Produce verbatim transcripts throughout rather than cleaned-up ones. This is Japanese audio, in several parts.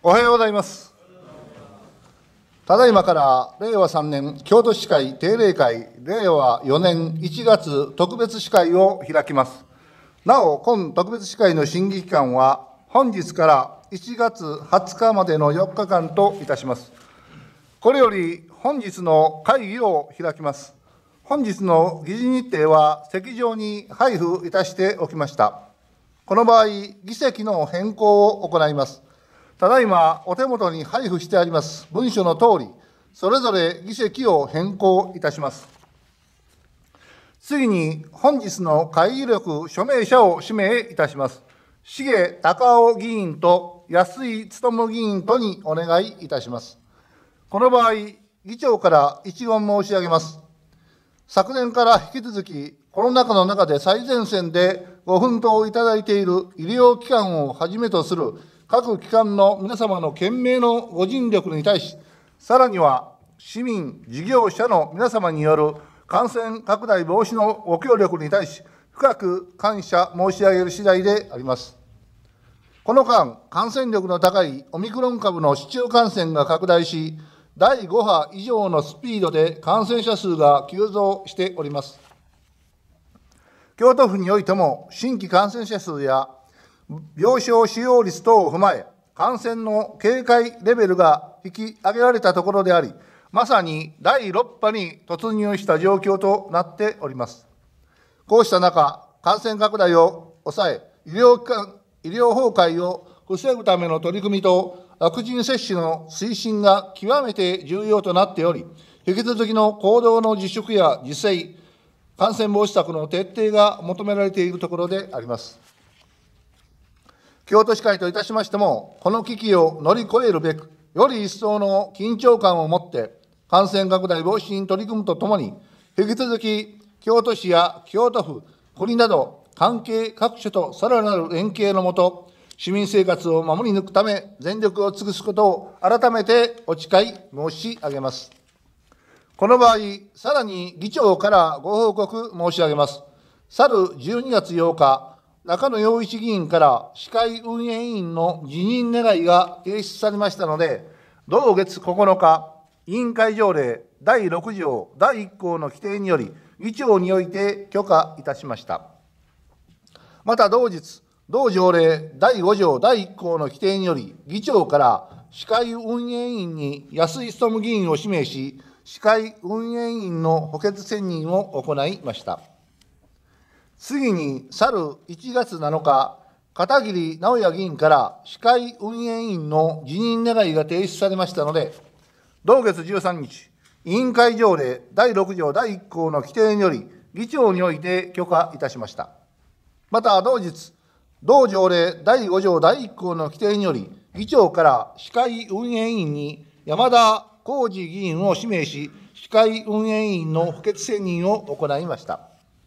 おはようございます。ただいまかられいわさんねん京都市会定例会れいわよねんいちがつ特別市会を開きます。なお、今特別市会の審議期間は本日からいちがつはつかまでのよっかかんといたします。これより本日の会議を開きます。本日の議事日程は席上に配布いたしておきました。この場合、議席の変更を行います。ただいまお手元に配布してあります文書のとおり、それぞれ議席を変更いたします。次に、本日の会議録署名者を指名いたします。重隆夫議員と安井勉議員とにお願いいたします。この場合、議長から一言申し上げます。昨年から引き続き、コロナ禍の中で最前線でご奮闘いただいている医療機関をはじめとする各機関の皆様の懸命のご尽力に対し、さらには市民、事業者の皆様による感染拡大防止のご協力に対し、深く感謝申し上げる次第であります。この間、感染力の高いオミクロン株の市中感染が拡大し、だいごは以上のスピードで感染者数が急増しております。京都府においても、新規感染者数や病床使用率等を踏まえ、感染の警戒レベルが引き上げられたところであり、まさにだいろっぱに突入した状況となっております。こうした中、感染拡大を抑え、医療機関、医療崩壊を防ぐための取り組みと、ワクチン接種の推進が極めて重要となっており、引き続きの行動の自粛や自制、感染防止策の徹底が求められているところであります。京都市会といたしましても、この危機を乗り越えるべく、より一層の緊張感を持って、感染拡大防止に取り組むとともに、引き続き京都市や京都府、国など、関係各所とさらなる連携のもと、市民生活を守り抜くため、全力を尽くすことを改めてお誓い申し上げます。この場合、さらに議長からご報告申し上げます。去るじゅうにがつようか、中野洋一議員から司会運営委員の辞任願いが提出されましたので、同月ここのか、委員会条例だいろくじょうだいいっこうの規定により、議長において許可いたしました。また同日、同条例だいごじょうだいいっこうの規定により、議長から司会運営委員に安井勉議員を指名し、司会運営委員の補欠選任を行いました。次に、去るいちがつなのか、片桐直也議員から司会運営委員の辞任願いが提出されましたので、同月じゅうさんにち、委員会条例だいろくじょうだいいっこうの規定により、議長において許可いたしました。また同日、同条例だいごじょうだいいっこうの規定により、議長から司会運営委員に山田浩二議員を指名し、司会運営委員の補欠選任を行いました。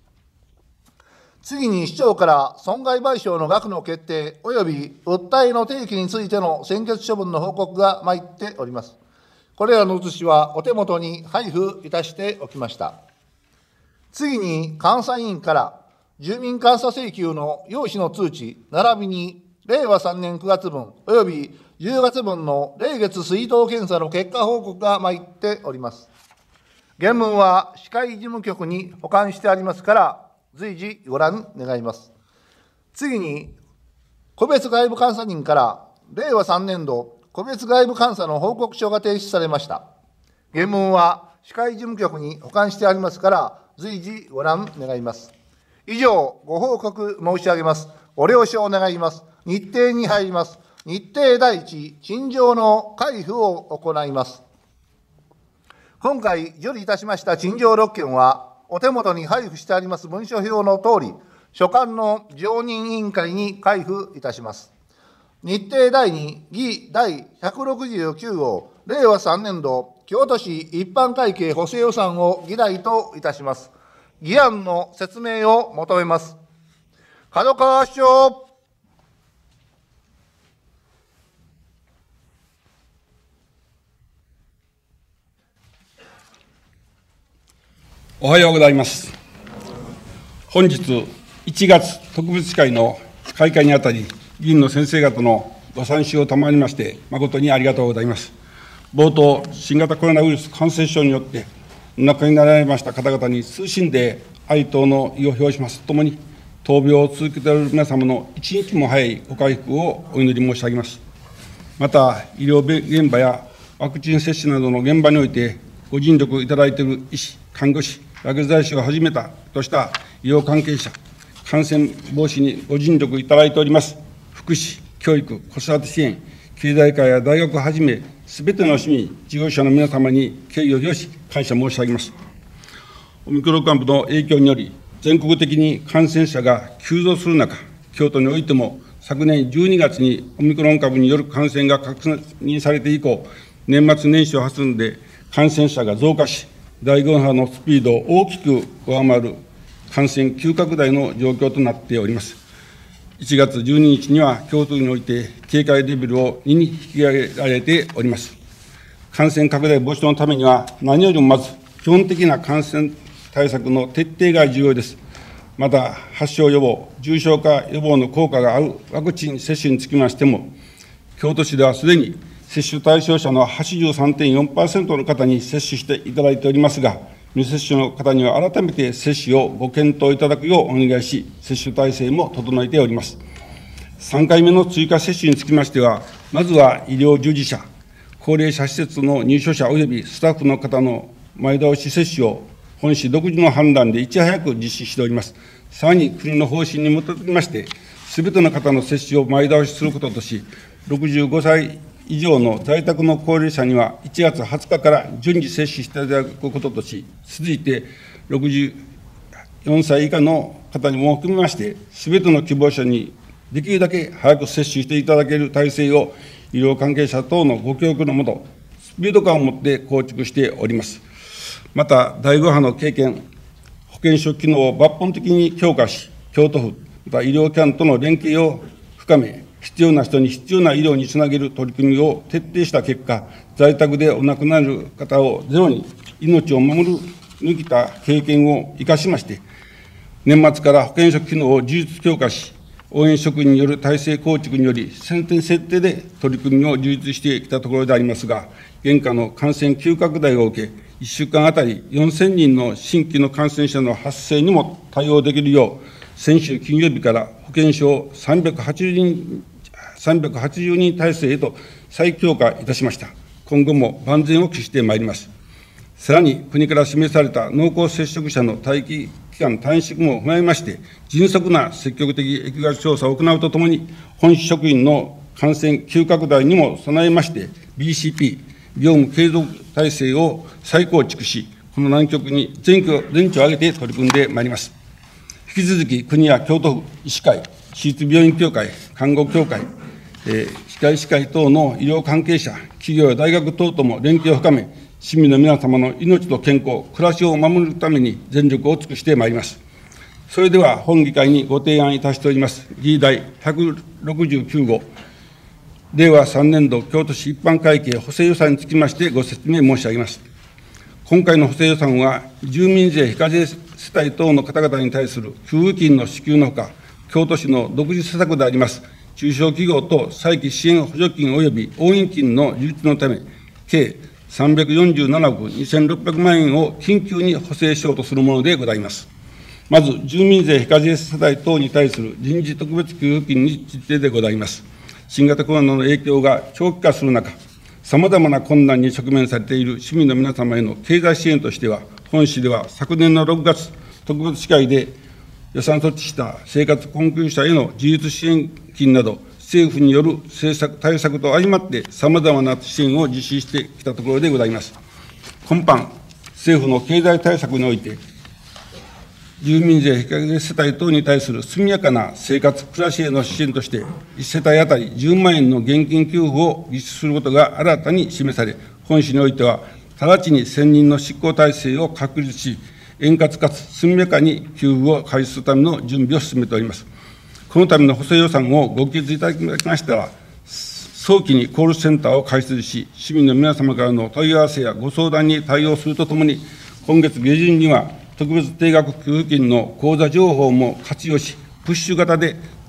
次に、市長から損害賠償の額の決定及び訴えの提起についての専決処分の報告が参っております。これらの写しはお手元に配布いたしておきました。次に、監査委員から住民監査請求の要旨の通知、並びにれいわさんねんくがつぶん及びじゅうがつぶんのれいげつ出納検査の結果報告が参っております。原文は市会事務局に保管してありますから、随時ご覧願います。次に、個別外部監査人かられいわさんねんど個別外部監査の報告書が提出されました。原文は市会事務局に保管してありますから、随時ご覧願います。以上、ご報告申し上げます。ご了承願います。日程に入ります。日程第一、陳情の回付を行います。今回受理いたしました陳情ろっけんは、お手元に配布してあります文書表のとおり、所管の常任委員会に回付いたします。日程第二、議第ひゃくろくじゅうきゅうごう、れいわさんねんど京都市一般会計補正予算を議題といたします。議案の説明を求めます。角川市長。 おはようございます。本日いちがつ特別会の開会にあたり、議員の先生方のご参集を賜りまして、誠にありがとうございます。冒頭、新型コロナウイルス感染症によって、お亡くなりになられました方々に謹んで哀悼の意を表しますとともに、闘病を続けている皆様の一日も早いご回復をお祈り申し上げます。また、医療現場やワクチン接種などの現場において、ご尽力いただいている医師、看護師、薬剤師をはじめたとした医療関係者、感染防止にご尽力いただいております、福祉、教育、子育て支援、経済界や大学をはじめ、すべての市民、事業者の皆様に敬意を表し、感謝申し上げます。オミクロン株の影響により、全国的に感染者が急増する中、京都においても、昨年じゅうにがつにオミクロン株による感染が確認されて以降、年末年始を挟んで感染者が増加し、だいご波のスピードを大きく上回る感染急拡大の状況となっております。いちがつじゅうににちには、京都において警戒レベルをにに引き上げられております。感染拡大防止のためには、何よりもまず、基本的な感染対策の徹底が重要です。また、発症予防、重症化予防の効果があるワクチン接種につきましても、京都市ではすでに接種対象者の はちじゅうさんてんよんパーセント の方に接種していただいておりますが、未接種の方には改めて接種をご検討いただくようお願いし、接種体制も整えております。さんかいめの追加接種につきましては、まずは医療従事者、高齢者施設の入所者およびスタッフの方の前倒し接種を本市独自の判断でいち早く実施しております。さらに国の方針に基づきまして、すべての方の接種を前倒しすることとし、ろくじゅうごさい以上の在宅の高齢者にはいちがつはつかから順次接種していただくこととし、続いてろくじゅうよんさい以下の方にも含めまして、すべての希望者にできるだけ早く接種していただける体制を、医療関係者等のご協力のもと、スピード感を持って構築しております。また、だいご波の経験、保健所機能を抜本的に強化し、京都府、また医療機関との連携を深め、必要な人に必要な医療につなげる取り組みを徹底した結果、在宅でお亡くなる方をゼロに、命を守る抜きた経験を生かしまして、年末から保健所機能を充実強化し、応援職員による体制構築により、先手設定で取り組みを充実してきたところでありますが、現下の感染急拡大を受け、いっしゅうかんあたりよんせんにんの新規の感染者の発生にも対応できるよう、先週金曜日から保健所をさんびゃくはちじゅうにん、さんびゃくはちじゅうにん体制へと再強化いたしました。今後も万全を期してまいります。さらに、国から示された濃厚接触者の待機期間短縮も踏まえまして、迅速な積極的疫学調査を行うとともに、本市職員の感染急拡大にも備えまして、ビーシーピー、業務継続体制を再構築し、この難局に全挙全地を挙げて取り組んでまいります。引き続き、国や京都府医師会、私立病院協会、看護協会、えー、歯科医師会等の医療関係者、企業や大学等とも連携を深め、市民の皆様の命と健康、暮らしを守るために全力を尽くしてまいります。それでは、本議会にご提案いたしております、議題ひゃくろくじゅうきゅうご、れいわさんねんど京都市一般会計補正予算につきましてご説明申し上げます。今回の補正予算は、住民税非課税世帯等の方々に対する給付金の支給のほか、京都市の独自施策であります、中小企業等再起支援補助金及び応援金の充実のため、計さんびゃくよんじゅうななおくにせんろっぴゃくまんえんを緊急に補正しようとするものでございます。まず、住民税非課税世帯等に対する臨時特別給付金についてでございます。新型コロナの影響が長期化する中、さまざまな困難に直面されている市民の皆様への経済支援としては、本市では昨年のろくがつ、特別司会で予算措置した生活困窮者への自立支援金など、政府による政策、対策と相まって、さまざまな支援を実施してきたところでございます。今般、政府の経済対策において、住民税非課税世帯等に対する速やかな生活、暮らしへの支援として、いち世帯当たりじゅうまんえんの現金給付を実施することが新たに示され、本市においては、直ちに専任の執行体制を確立し、円滑かつ速やかに給付を開始するための準備を進めております。このための補正予算をご決議いただきましたら、早期にコールセンターを開設し、市民の皆様からの問い合わせやご相談に対応するとともに、今月下旬には、特別定額給付金の口座情報も活用し、プッシュ型で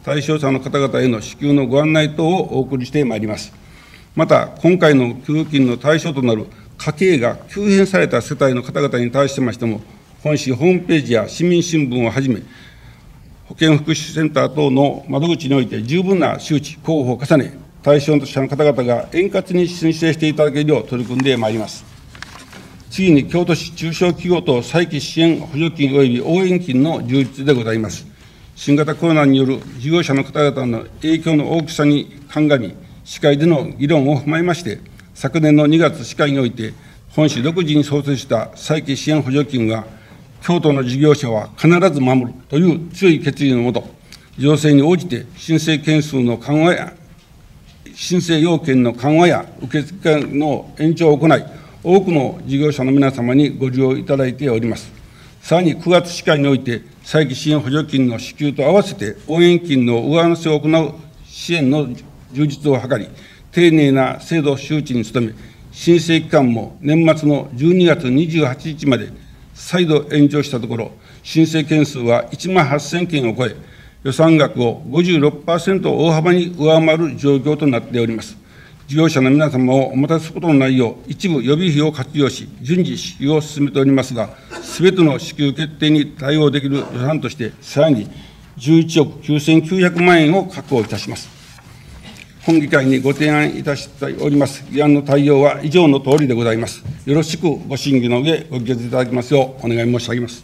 対象者の方々への支給のご案内等をお送りしてまいります。また、今回の給付金の対象となる家計が急変された世帯の方々に対してましても、本市ホームページや市民新聞をはじめ、保健福祉センター等の窓口において十分な周知、広報を重ね、対象者の方々が円滑に申請していただけるよう取り組んでまいります。次に、京都市中小企業等再起支援補助金及び応援金の充実でございます。新型コロナによる事業者の方々の影響の大きさに鑑み、市会での議論を踏まえまして、昨年のにがつ市会において、本市独自に創設した再起支援補助金は、京都の事業者は必ず守るという強い決意のもと、情勢に応じて申請件数の緩和や、申請要件の緩和や受付の延長を行い、多くの事業者の皆様にご利用いただいております。さらにくがつ市会において、再起支援補助金の支給と合わせて、応援金の上乗せを行う支援の充実を図り、丁寧な制度周知に努め、申請期間も年末のじゅうにがつにじゅうはちにちまで再度延長したところ、申請件数はいちまんはっせんけんを超え、予算額を ごじゅうろくパーセント 大幅に上回る状況となっております。事業者の皆様をお待たせすることのないよう、一部予備費を活用し、順次支給を進めておりますが、すべての支給決定に対応できる予算として、さらにじゅういちおくきゅうせんきゅうひゃくまんえんを確保いたします。本議会にご提案いたしております議案の対応は以上のとおりでございます。よろしくご審議の上、ご議決いただきますようお願い申し上げます。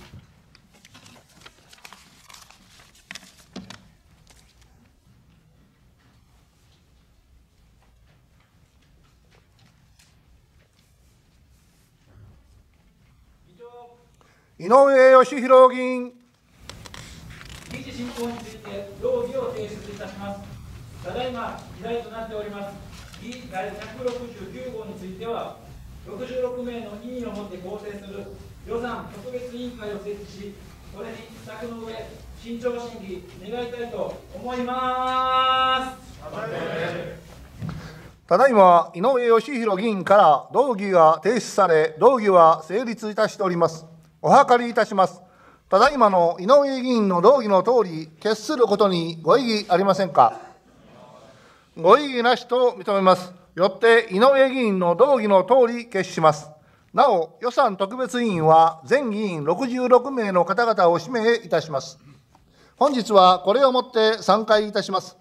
井上義弘議員。 議事進行について動議を提出いたします。ただいま議題となっております議第ひゃくろくじゅうきゅうごうについては、ろくじゅうろくめいの委員をもって構成する予算特別委員会を設置し、これに策の上、慎重審議願いたいと思います。 ただいま井上義弘議員から動議が提出され、動議は成立いたしております。お諮りいたします。ただいまの井上議員の動議のとおり、決することにご異議ありませんか。ご異議なしと認めます。よって井上議員の動議のとおり決します。なお、予算特別委員は全議員ろくじゅうろくめいの方々を指名いたします。本日はこれをもって散会いたします。